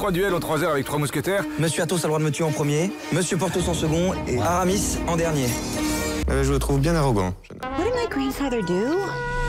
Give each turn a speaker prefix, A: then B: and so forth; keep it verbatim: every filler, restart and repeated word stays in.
A: trois duels en trois heures avec trois mousquetaires.
B: Monsieur Athos a le droit de me tuer en premier, Monsieur Porthos en second et Aramis en dernier.
C: Euh, je le trouve bien arrogant.
D: What did my grandfather do?